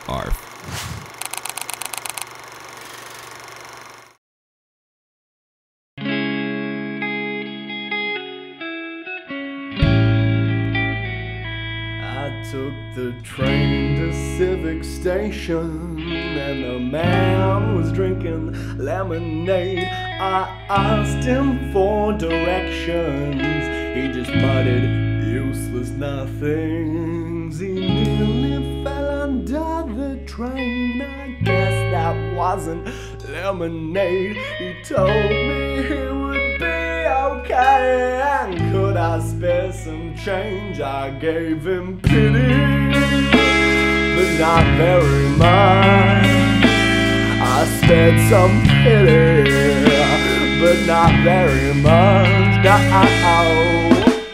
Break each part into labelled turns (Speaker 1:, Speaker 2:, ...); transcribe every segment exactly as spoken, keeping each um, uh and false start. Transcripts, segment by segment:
Speaker 1: Arf.
Speaker 2: I took the train to Civic Station, and the man was drinking lemonade. I asked him for directions, he just muttered useless nothings. He nearly fell under the train, I guess that wasn't lemonade. He told me he would be okay, and could I spare some change? I gave him pity, but not very much. I spared some pity, but not very much. No.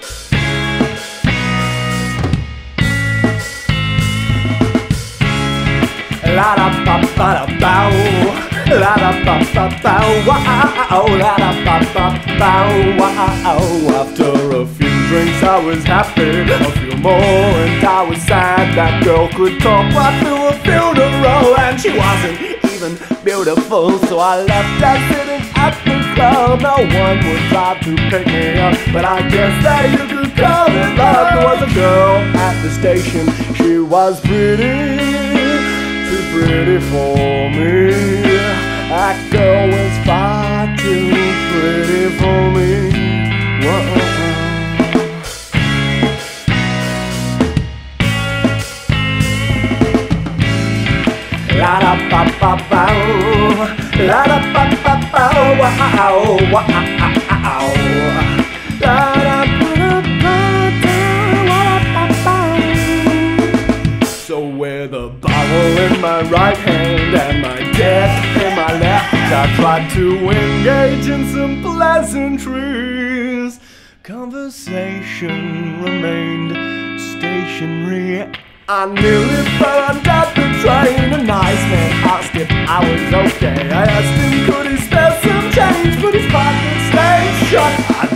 Speaker 2: La da ba ba da bow, la da ba ba bow, wow, la da ba ba bow, wow. After a few drinks I was happy, a few more and I was sad. That girl could talk right through a funeral, and she wasn't even beautiful, so I left her sitting at the club. No one would try to pick me up, but I guess that you could call it love. There was a girl at the station, she was pretty, too pretty for me. That girl was far too pretty for me. Whoa. La da ba ba bow, la da ba ba bow, wow, wow, la da ba ba bow. So with a bottle in my right hand and my deck in my left, I tried to engage in some pleasantries. Conversation remained stationary. I nearly fell under the train. A nice man asked if I was okay. I asked him could he spare some change, but his pocket stayed shut. I